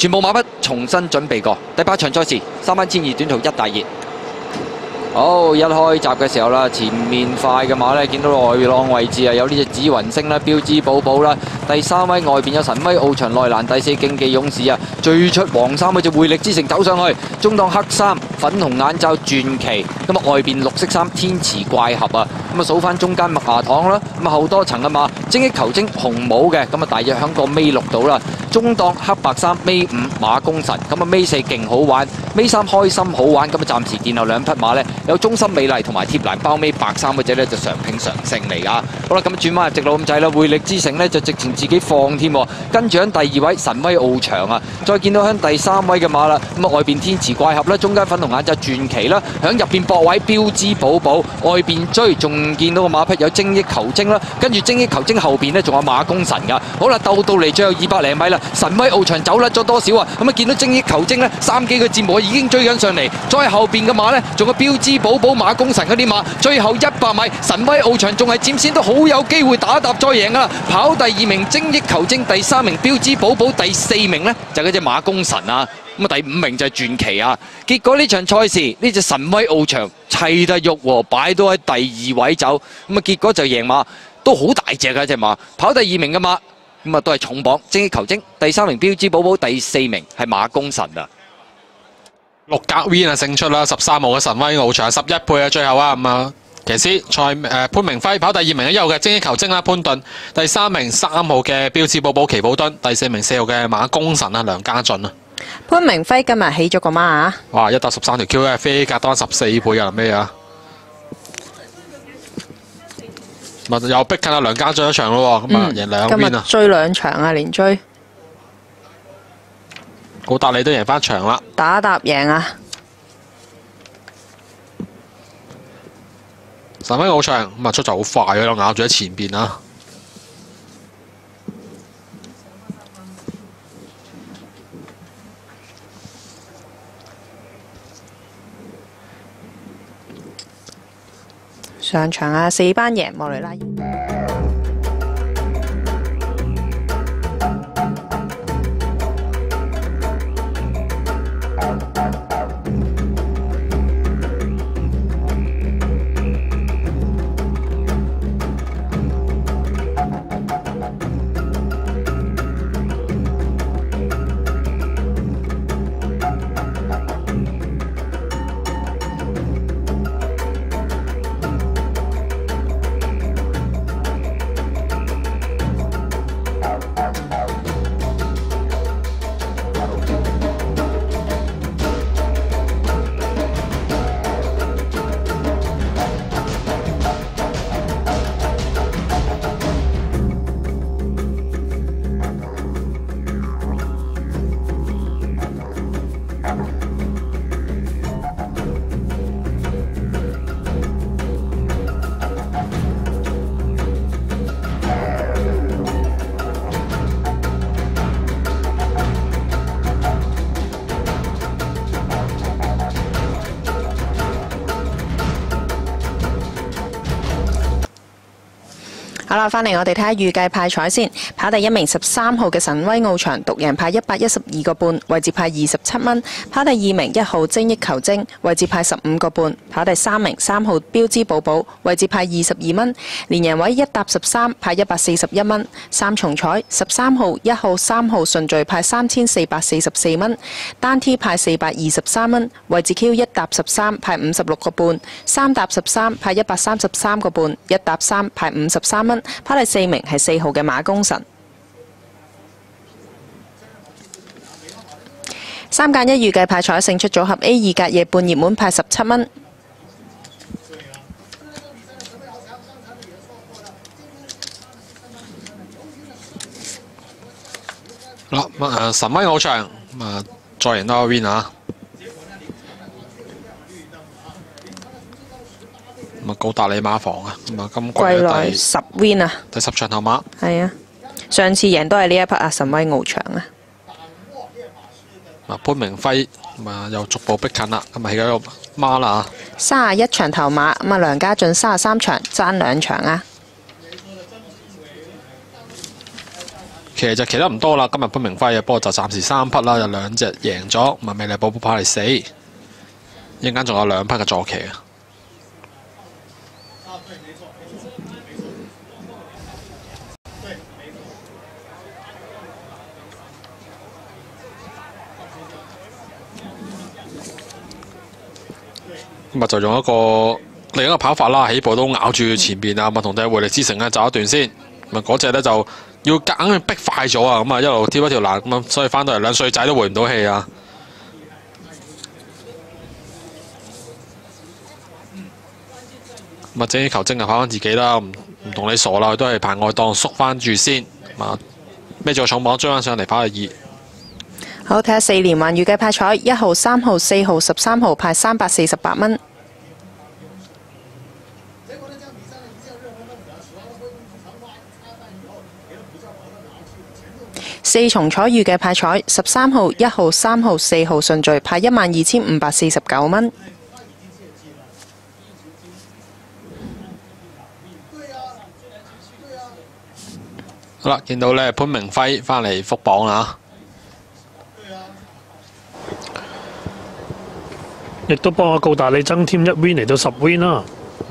全部馬匹重新準備過。第8場賽事3班千二短途1大熱。好，一開閘嘅時候啦，前面快嘅馬呢，見到外浪位置啊，有呢隻紫雲星啦、標誌寶寶啦。第3位外邊有神威奧翔內蘭，第4競技勇士啊，最出黃衫嗰隻匯力之城走上去，中檔黑衫粉紅眼罩傳奇，咁啊外邊綠色衫天池怪俠啊，咁啊數翻中間麥芽糖啦，咁啊後多層嘅馬精益求精紅帽嘅，咁啊大約響個尾6度啦，中檔黑白衫尾5馬功臣，咁啊尾4勁好玩，尾3開心好玩，咁啊暫時殿後2匹馬呢，有中心美麗同埋貼欄包尾白衫嗰隻呢，就常拼常勝嚟噶。好啦，咁轉彎入直路咁滯啦，匯力之城呢，就直情自己放添，跟住喺第2位神威奧翔啊，再見到喺第3位嘅馬啦，咁啊外邊天池怪俠啦，中間粉紅眼就傳奇啦，響入邊博位標誌寶寶，外邊追仲見到個馬匹有精益求精啦，跟住精益求精後邊呢，仲有馬功臣噶。好啦，鬥到嚟最後200零米啦，神威奧翔走甩咗多少啊？咁啊見到精益求精呢，3幾個節目已經追緊上嚟，再後邊嘅馬呢，仲有標誌寶寶馬功臣嗰啲馬，最後100米神威奧翔仲係佔先，都好有機會打搭再贏噶啦，跑第2名精益求精，第3名標誌寶寶，第4名呢，就嗰隻馬功臣啊，咁啊第5名就係傳奇啊。結果呢場賽事呢隻神威奧翔砌得喐喎，擺到喺第2位走，咁啊結果就贏馬，都好大隻嘅隻馬，跑第2名嘅馬，咁啊都係重磅精益求精，第3名標誌寶寶，第4名係馬功臣啊。 6格 Win 啊勝出啦，13號嘅神威奧翔11倍啊，最後啊咁啊。騎師潘明輝跑第2名一路嘅精益求精啦，潘頓第3名3號嘅標誌寶寶奇寶頓，第4名4號嘅馬功臣啊梁家俊啊。 潘明輝今日起咗個馬啊！ 哇，1打13條 Q 嘅飛格當14倍啊，咩啊？又逼近阿梁家俊一場咯，咁啊贏2 Win 啊！ 追2場啊，連追。 高達你都贏翻場啦， 打搭贏啊！ 神威奧翔咁啊出就好快咯，咬住喺前邊啊！ 上場啊，4班贏莫雷拉。好啦，翻嚟我哋睇下預計派彩先。跑第1名13號嘅神威奧翔，獨贏派112個半，位置派27蚊。跑第2名1號精益求精，位置派15個半。跑第3名3號標誌寶寶，位置派22蚊。連贏位1搭13，派141蚊。3重彩13號、1號、3號順序派3444蚊，單 T 派423蚊，位置 Q 1搭13派56個半，3搭13派133個半，1搭3派53蚊。跑第4名係4號嘅馬功臣。3揀1預計派彩勝出組合 A2 隔夜半熱門派17蚊。 好啦，神威奧翔咁啊，再贏多個 Win 啊！咁啊，高達里馬房啊，咁啊，今季季內10 Win 啊， 第10場頭馬。 係啊，上次贏都係呢一匹啊，神威奧翔啊。 潘明輝咁啊，又逐步逼近啦，咁啊起咗個孖啦 31場頭馬，咁啊梁家俊33場爭2場啊。 其實就騎得唔多啦，今日潘明輝嘅，不過就暫時3匹啦，有2隻贏咗，咁啊美麗寶寶跑嚟4，一陣間仲有2匹嘅坐騎啊。咁啊就用另一個跑法啦，起步都咬住前邊啊，同隻匯力之城咧走一段先，咁嗰隻咧就要夾硬逼快咗啊，咁啊一路跳一條欄咁啊，所以翻到嚟2歲仔都回唔到氣啊。咁啊精益求精就跑翻自己啦，唔同你傻啦，都係排外檔縮翻住先，啊孭住個重磅追翻上嚟跑第2。 好，睇下4連環預計派彩1號、3號、4號、13號派348蚊。4重彩預計派彩13號、1號、3號、4號順序派12549蚊。 好啦，見到咧潘明輝翻嚟復榜啦。 亦都幫我告達利增添1 win 嚟到10 win 啦。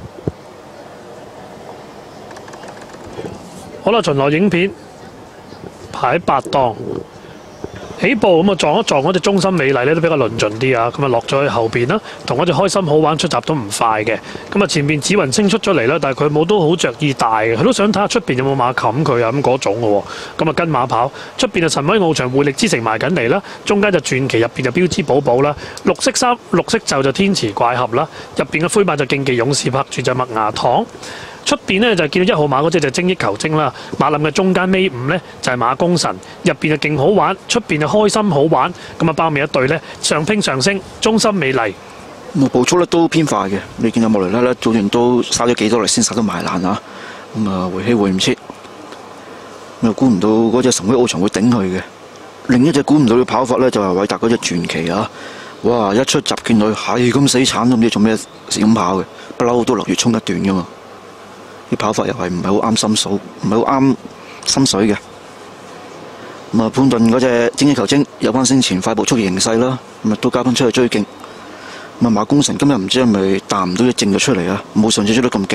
好啦，巡邏影片排喺8檔，起步咁啊撞一撞嗰隻中心美麗咧都比較論盡啲啊，咁啊落咗去後邊啦，同嗰隻開心好玩出閘都唔快嘅。咁啊前邊紫雲星出咗嚟啦，但係佢冇都好着意大嘅，佢都想睇下出邊有冇馬冚佢啊咁嗰種嘅喎。咁啊跟馬跑，出邊就神威奧翔匯力之城埋緊嚟啦，中間就傳奇，入邊就標誌寶寶啦，綠色衫綠色袖就天池怪俠啦，入邊嘅灰馬就競技勇士拍住就麥芽糖。出邊呢就見到1號馬嗰隻就精益求精啦，馬林嘅中間尾5呢就係馬功臣，入邊就勁好玩，出邊就開心好玩，咁啊包尾一隊呢，上拼上升，中心美麗。 咁步速咧都偏快嘅，你見到莫雷拉咧早段都嘥咗幾多力先殺到埋欄啊，咁啊回氣回唔切，又估唔到嗰隻神威奧翔會頂佢嘅。另一隻估唔到嘅跑法咧就係偉達嗰隻傳奇啊！哇！一出閘見佢係咁死慘都唔知做咩咁跑嘅，不嬲都落月衝一段噶嘛。啲跑法又係唔係好啱心數，唔係好啱心水嘅。咁啊，潘頓嗰隻精益求精有翻升前快步速嘅形勢啦，咁啊都加翻出去追勁。咁啊馬功臣今日唔知係咪彈唔到隻正咗出嚟啊，冇上次追得咁勁。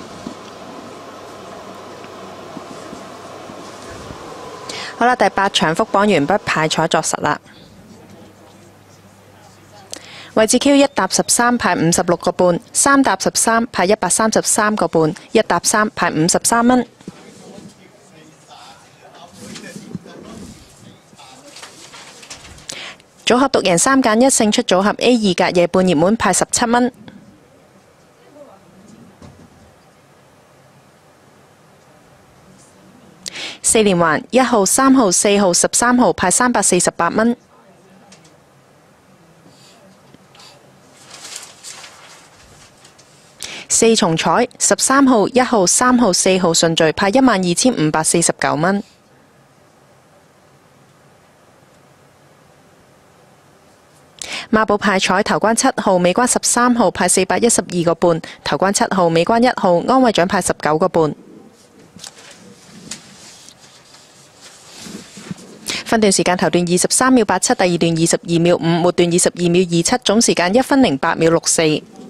好啦，第8場復榜完畢，派彩作實啦。位置 Q 1搭13派56個半，3搭13派133個半，1搭3派53蚊。組合獨贏3揀1勝出組合 A2 隔夜半熱門派17蚊。4連環1號、3號、4號、13號派348蚊。4重彩13號、1號、3號、4號順序派12549蚊。馬寶派彩頭關7號、尾關13號派412個半，頭關7號、尾關1號安慰獎派19個半。分段時間頭段23秒87，第二段22秒5，末段22秒27，總時間1分08秒64。